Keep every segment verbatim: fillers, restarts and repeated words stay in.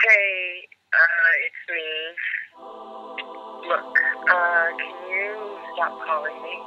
Hey, uh, it's me. Look, uh, can you stop calling me?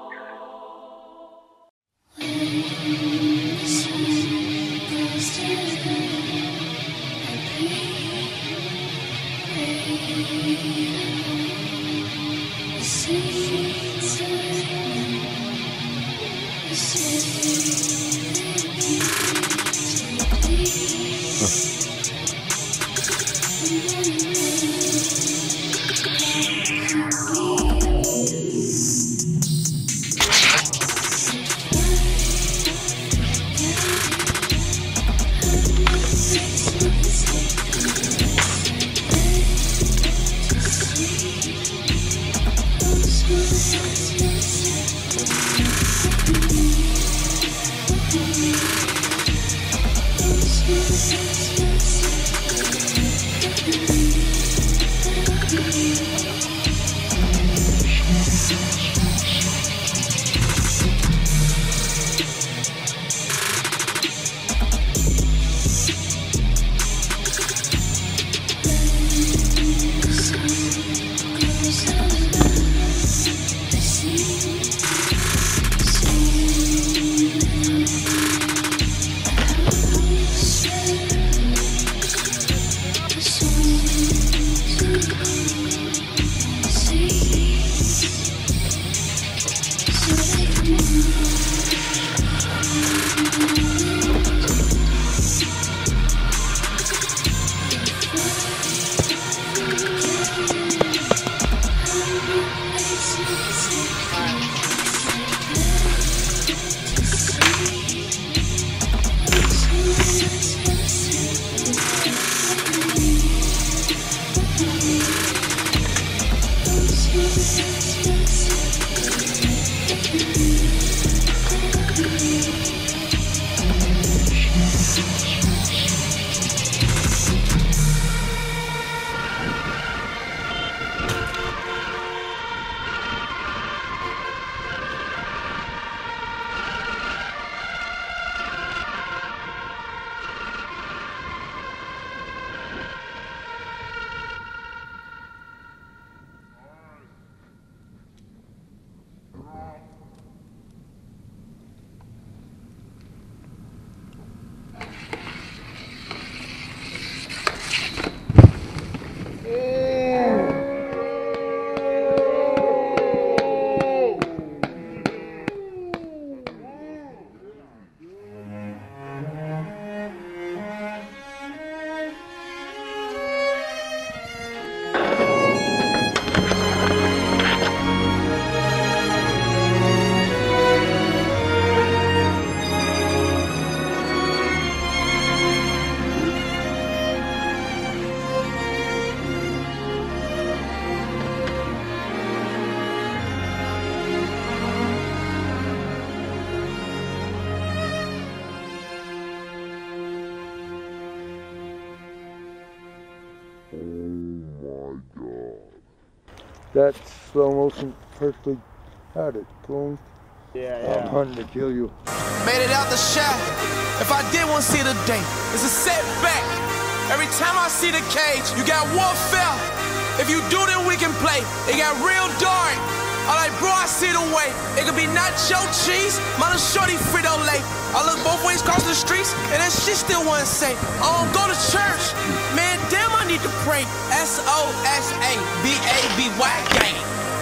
That slow motion perfectly had it. Boom. Yeah, yeah. I'm hunting to kill you. Made it out the shot. If I did want to see the day, it's a setback. Every time I see the cage, you got warfare. If you do, then we can play. It got real dark. I like, bro, I see the way. It could be nacho cheese, mine shorty Frito-Lay. I look both ways across the streets, and that shit still wasn't safe. I don't go to church. Man, damn, I need to pray. S O S A B A B Y gang.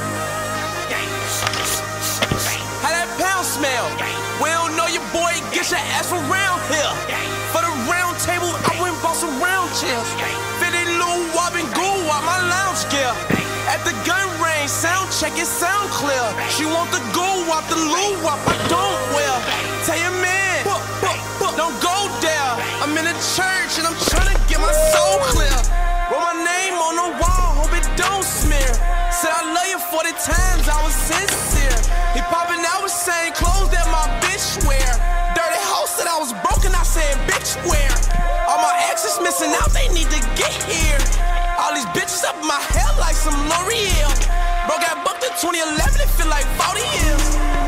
How that pound smell? We don't know your boy, get your ass from round here. For the round table, I went and bought some round chairs. fifty little wop and goo wop my lounge gear. At the gun range, sound check it, sound clear. She want the goo wop, the loo wop, I don't wear. Tell your man, book, book, book, don't go there. I'm in the church and I'm trying to get my soul clear. Wrote my name on the wall, hope it don't smear. Said I love you forty times, I was sincere. He popping out with saying clothes that my bitch wear. Dirty hoe said I was broken, I said bitch wear. All my exes missing out, they need to get here. All these bitches up in my hair like some L'Oreal. Bro got booked in twenty eleven, it feel like forty years.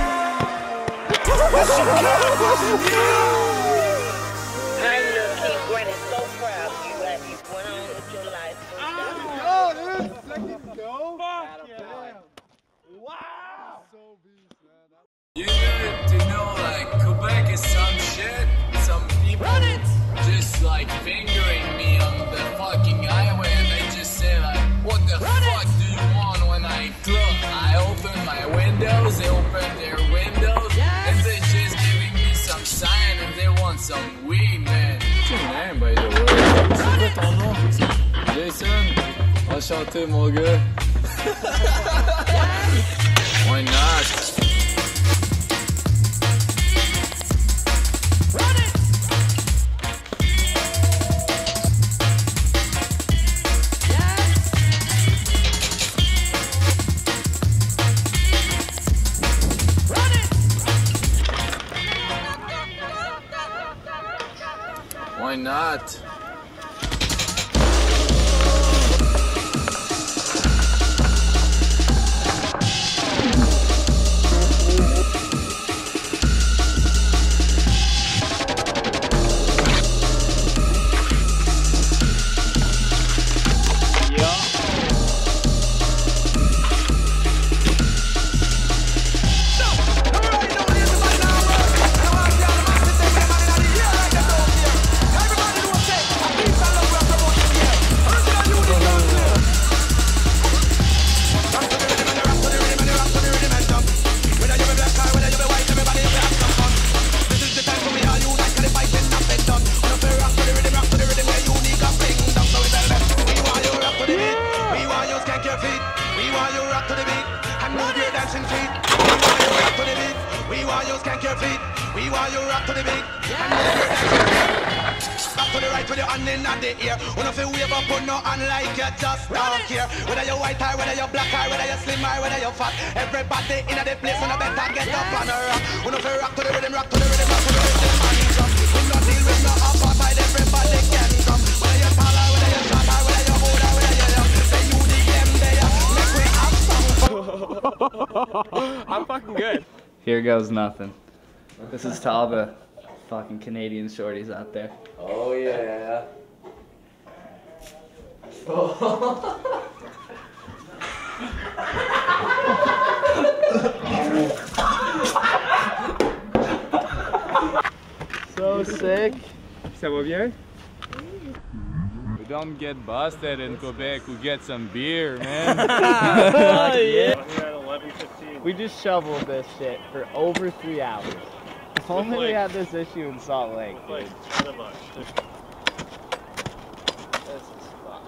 What you got? I know King Gwen is so proud of you as you went on like fingering me on the fucking highway, and they just say like, what the fuck do you want when I look? I open my windows, they open their windows, and they just giving me some sign, and they want some weed, man. What's your name, by the way? C'est quoi ton nom? Jason? Enchanté, mon gars. Why not? Why not? I'm fucking good. Here goes nothing. This is to all the fucking Canadian shorties out there. Oh yeah. So sick. Ça va bien? We don't get busted in Quebec, we get some beer, man. Oh, yeah. We're at eleven fifteen. We just shoveled this shit for over three hours. If only we had this issue in Salt Lake, dude. Like, son of a- This is fucked.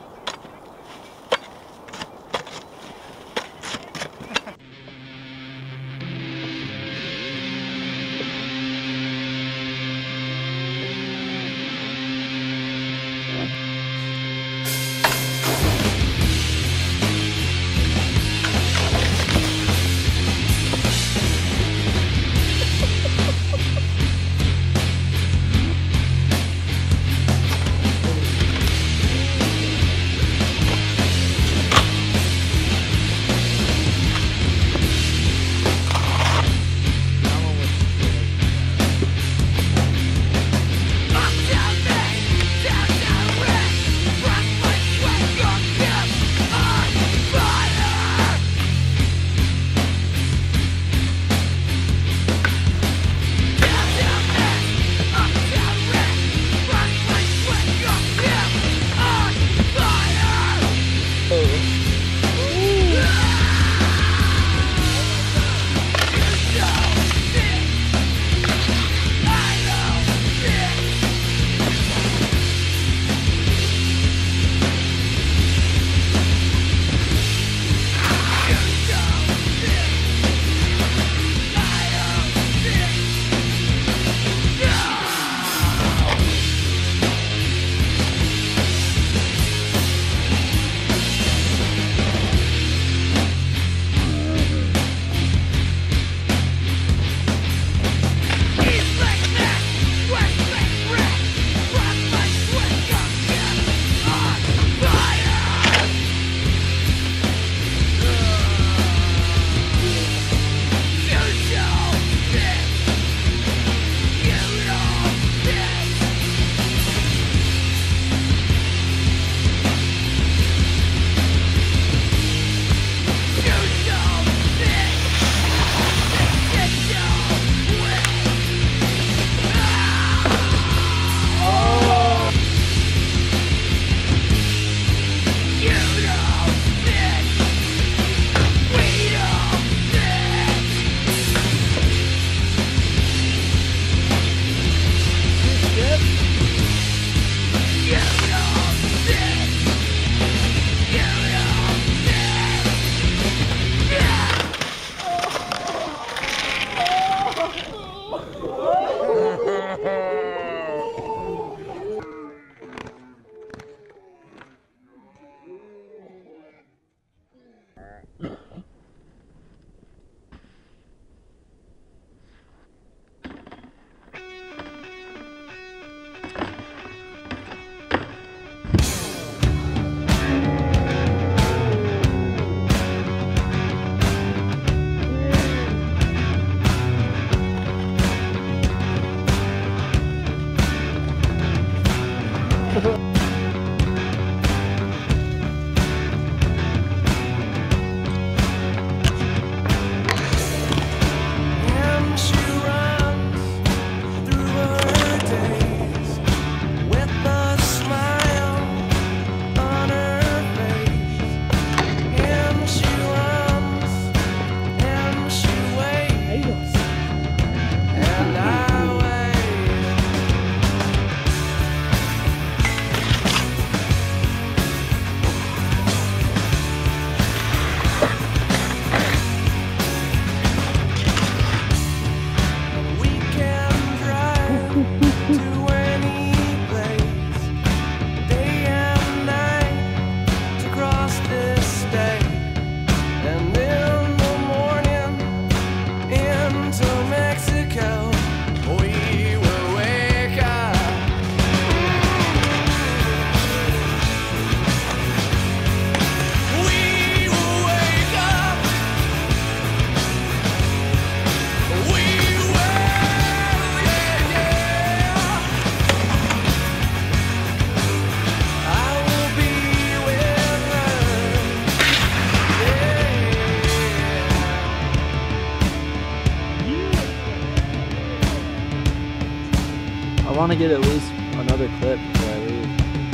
I want to get at least another clip before I leave.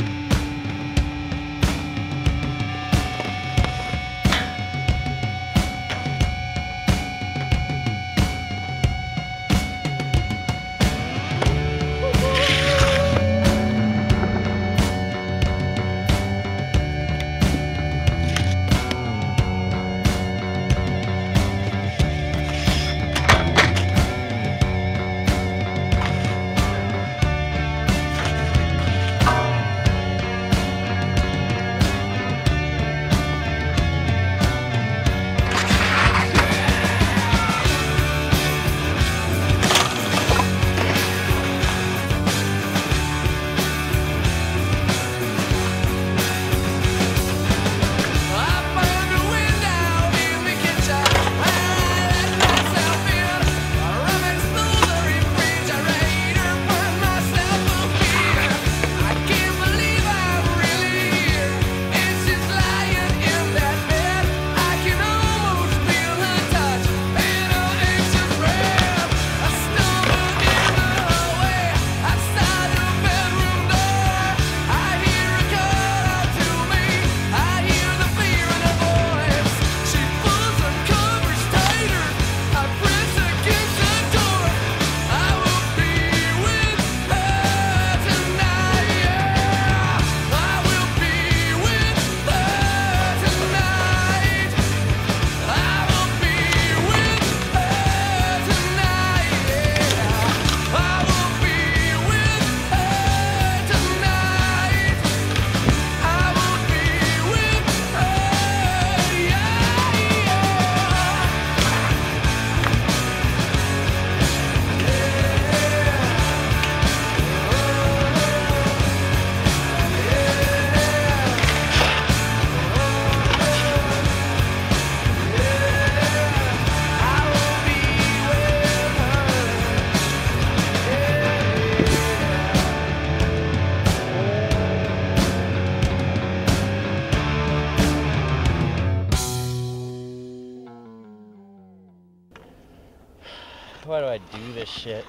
Why do I do this shit?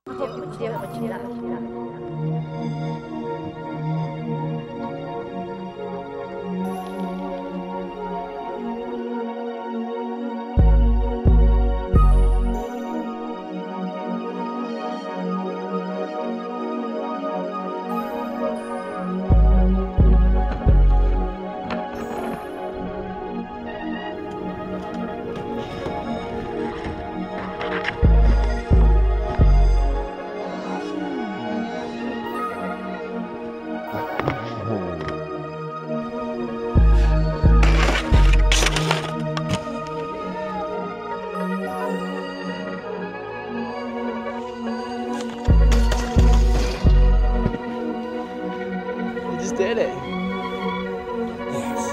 Did it? Yes.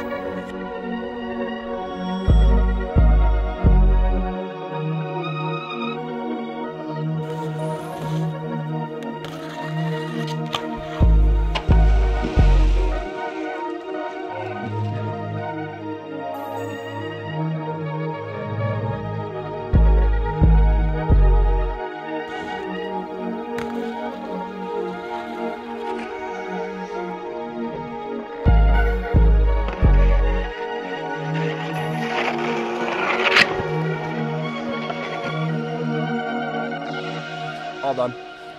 done.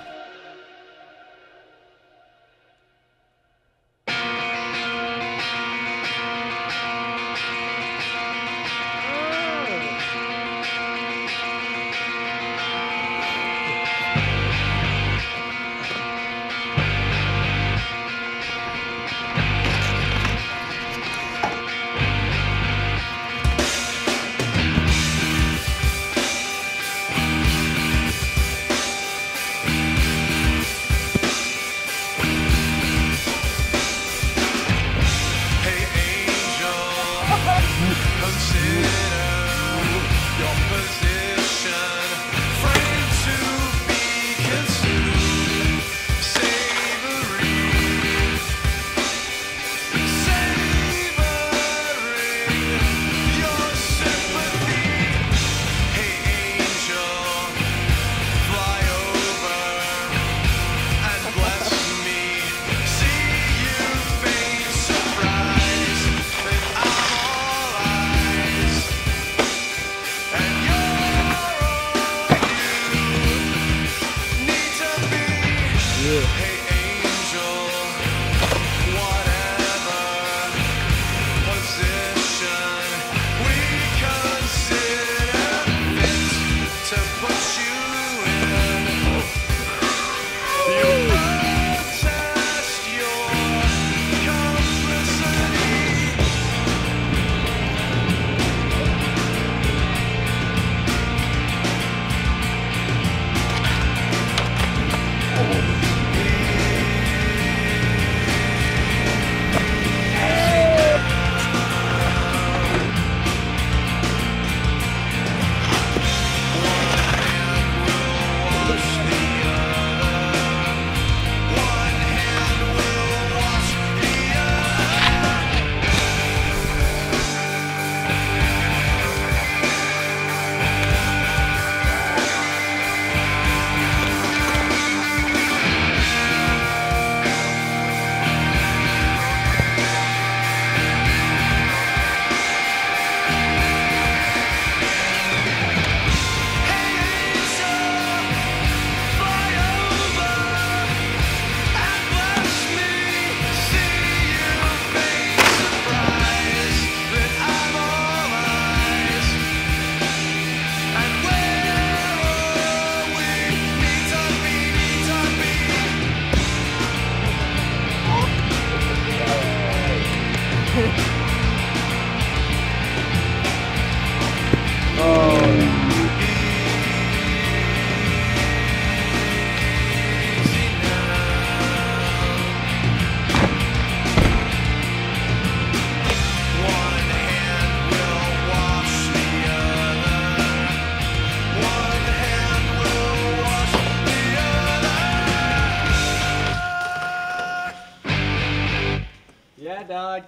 Yeah, dog.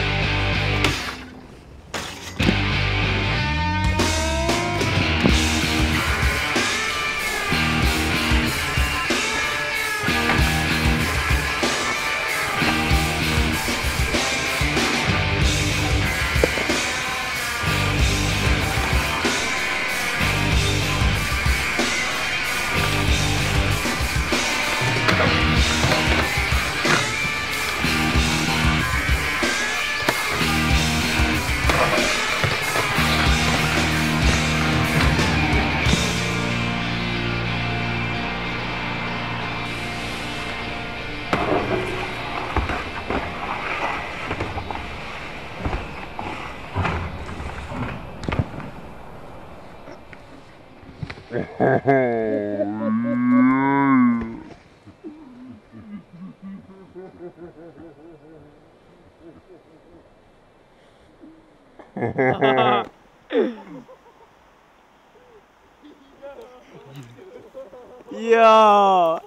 Yo!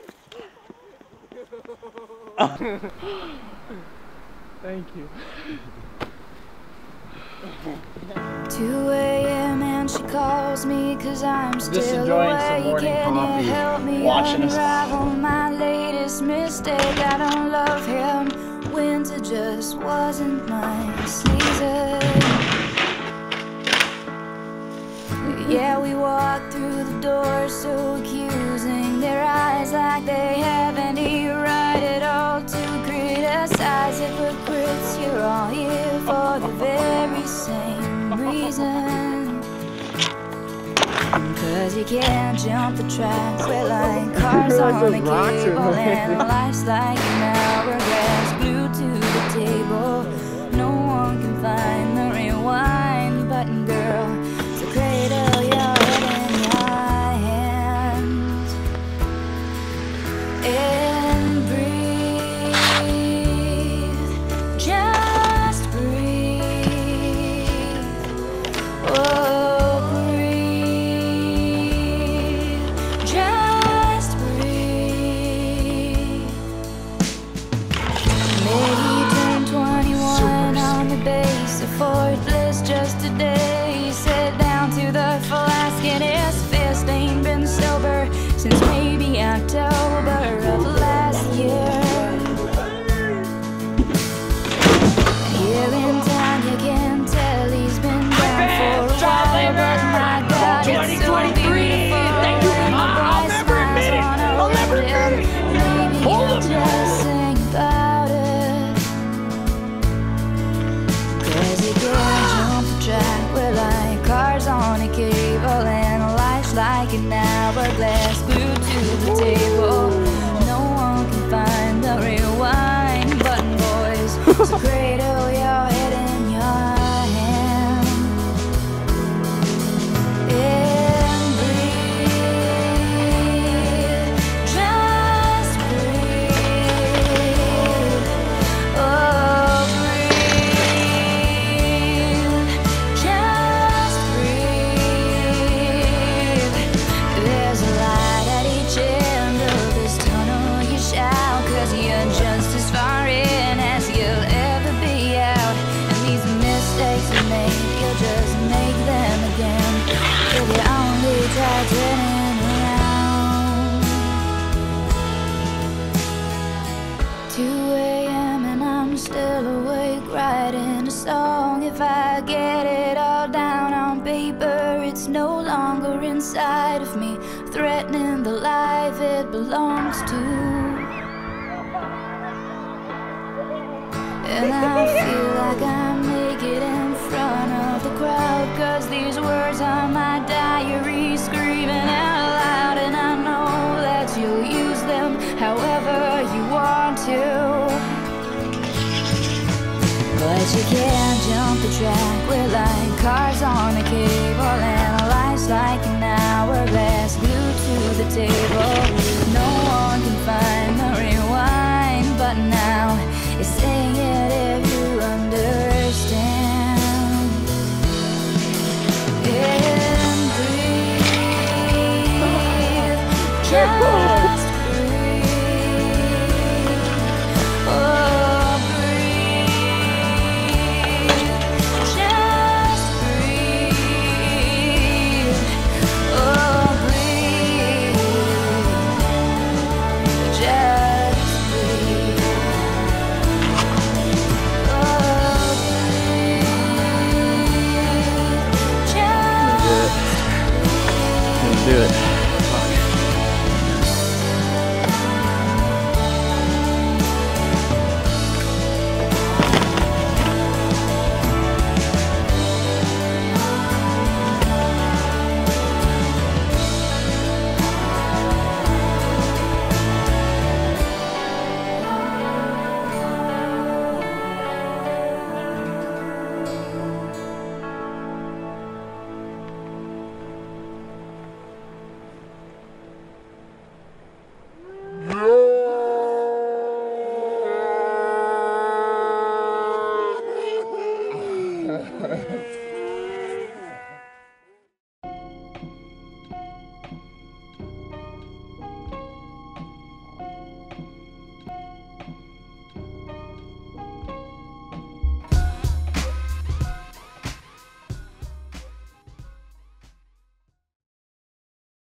Thank you. two A M and she calls me cause I'm still Just enjoying some awake. morning Can coffee, you help me watching us. unravel my latest mistake? I don't love him. Winter just wasn't my season. Yeah, we walked through the door so accusing. like they have any right at all to criticize hypocrites. You're all here for the very same reason. Cause you can't jump the track. We're like cars on a cable, and life's like an hourglass glued to the table. No one can find the rewind button, girl. So cradle your head in your hands and breathe. Just breathe. Oh. Fort Bliss just today. He sat down to the flask and his fist ain't been sober since maybe October of last year. Here in town you can tell he's been down for a while, but my God, it's so beautiful. And the bright smiles on a window. Maybe I'll just sing about it. We're like cars on a cable, and life's like an hourglass glued to the table. No one can find the rewind button, boys. So cradle your head in your hand and breathe. Just breathe. Oh. You're just as far in as you'll ever be out. And these mistakes you made, you'll just make them again if you only try turning around. two a m and I'm still awake writing a song. If I get it all down on paper, it's no longer inside of me, threatening the life it belongs to. And I feel like I make it in front of the crowd, cause these words are my diary screaming out loud. And I know that you'll use them however you want to, but you can't jump the track. We're like cars on a cable, and life's like an hourglass glued to the table. No one can find the